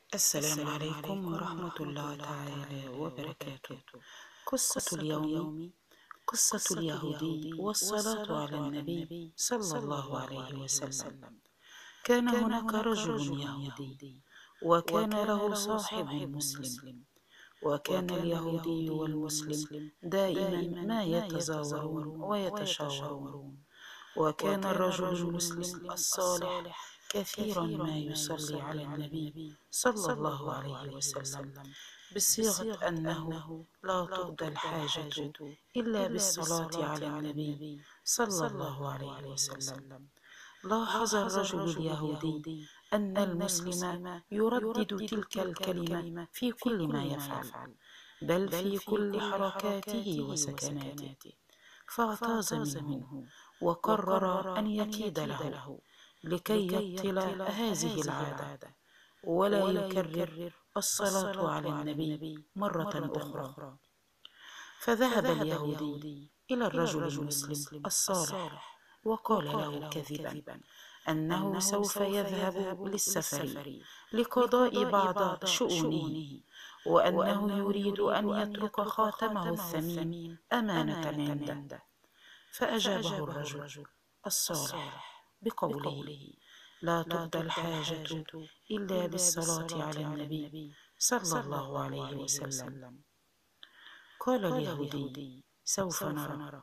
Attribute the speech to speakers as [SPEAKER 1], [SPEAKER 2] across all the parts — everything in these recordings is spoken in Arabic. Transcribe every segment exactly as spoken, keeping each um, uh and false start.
[SPEAKER 1] السلام عليكم ورحمة الله تعالى وبركاته. قصة اليوم قصة اليهودي والصلاة على النبي صلى الله عليه وسلم. كان هناك رجل يهودي وكان له صاحب مسلم، وكان اليهودي والمسلم دائما ما يتزاورون ويتشاورون. وكان الرجل المسلم الصالح كثيرا ما يصلي على النبي صلى الله عليه وسلم، بصيغة أنه لا تقضى الحاجة إلا بالصلاة على النبي صلى الله عليه وسلم. لاحظ الرجل اليهودي أن المسلم يردد تلك الكلمة في كل ما يفعل، بل في كل حركاته وسكناته، فاغتاظ منه وقرر أن يكيد له لكي يبطل هذه العادة ولا يكرر الصلاة على النبي مرة أخرى. فذهب اليهودي إلى الرجل المسلم الصالح وقال له كذبا أنه سوف يذهب للسفر لقضاء بعض شؤونه، وأنه يريد أن يترك خاتمه الثمين أمانة عنده. فأجابه الرجل الصالح بقوله: لا تقضى الحاجة إلا بالصلاة على النبي صلى الله عليه وسلم. قال اليهودي: سوف نرى.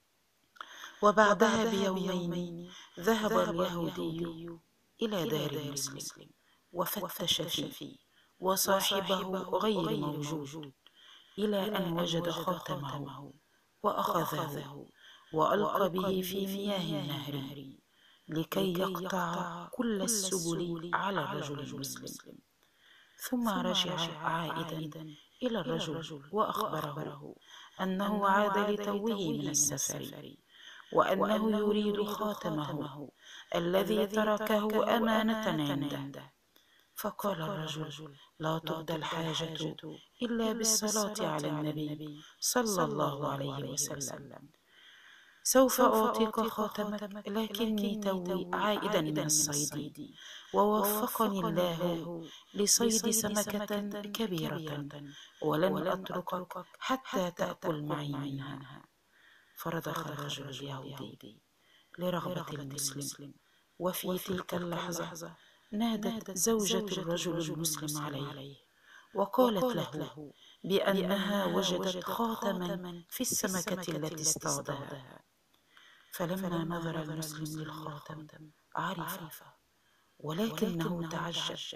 [SPEAKER 1] وبعدها بيومين ذهب اليهودي إلى دار المسلم وفتش فيه، وصاحبه غير موجود، إلى أن وجد خاتمه وأخذه وألقى به في مياه النهر لكي يقطع كل السبل على الرجل المسلم. ثم رجع عائدا إلى الرجل وأخبره أنه عاد لتوه من السفر، وأنه يريد خاتمه الذي تركه أمانة عنده. فقال الرجل: لا تقضى الحاجة إلا بالصلاة على النبي صلى الله عليه وسلم. سوف أعطيك خاتمك، لكني توي عائدا من الصيد، ووفقني الله لصيد سمكة كبيرة، ولن أتركك حتى تأكل معي منها. فرضخ الرجل اليهودي لرغبة المسلم، وفي تلك اللحظة نادت زوجة الرجل المسلم عليه وقالت له بأنها وجدت خاتما في السمكة التي اصطادها. فلما نظر المسلم للخاتم عرف، ولكنه تعجب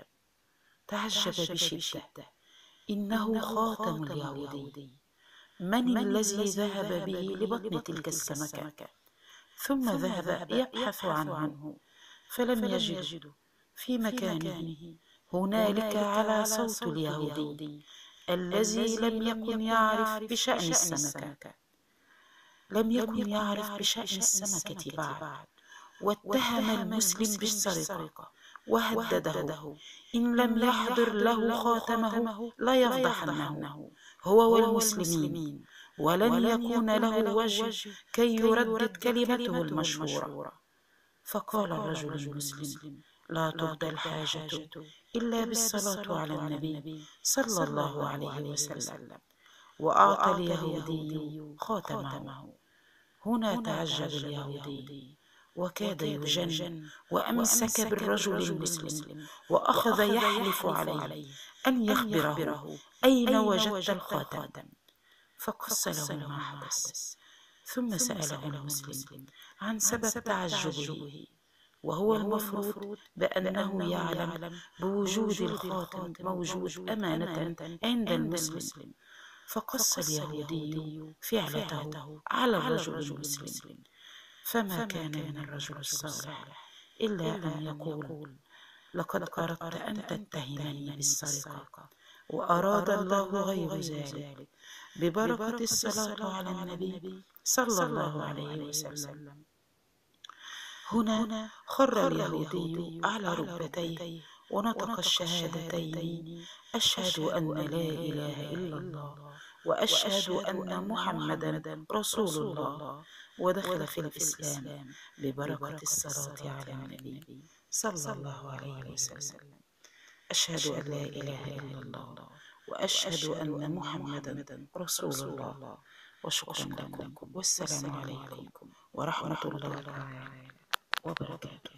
[SPEAKER 1] تعجب بشدة. إنه خاتم اليهودي. من الذي ذهب به لبطن تلك السمكة؟ ثم ذهب يبحث عنه فلم يجده في مكانه. هنالك على صوت اليهودي الذي لم يكن يعرف بشأن السمكة لم يكن يعرف بشأن السمكة بعد، واتهم المسلم بالسرقة وهدده: إن لم يحضر له خاتمه لا يفضحنه هو والمسلمين، ولن يكون له وجه كي يردد كلمته المشهورة. فقال الرجل المسلم: لا تقضى الحاجة إلا بالصلاة على النبي صلى الله عليه وسلم. وأعطى اليهودي خاتمه. هنا تعجب اليهودي وكاد يجن، وأمسك بالرجل المسلم وأخذ يحلف عليه أن يخبره أين وجدت الخاتم. فقص له ما حدث، ثم سأله المسلم عن سبب تعجبه، وهو المفروض بأنه يعلم بوجود الخاتم موجود أمانة عند المسلم. فقص اليهودي فعلته على الرجل المسلم. فما كان من الرجل الصالح إلا أن يقول: لقد أردت أن تتهمني بالسرقة، وأراد الله غير ذلك، ببركة الصلاة على النبي صلى الله عليه وسلم. هنا خر اليهودي على ركبتيه ونطق الشهادتين: أشهد أن لا إله إلا الله، وأشهد أن محمدا رسول الله، ودخل في الإسلام ببركة الصلاة على النبي صلى الله عليه وسلم. أشهد أن لا إله إلا الله وأشهد أن محمدا رسول الله. وشكرا لكم، والسلام عليكم ورحمة الله تعالى وبركاته.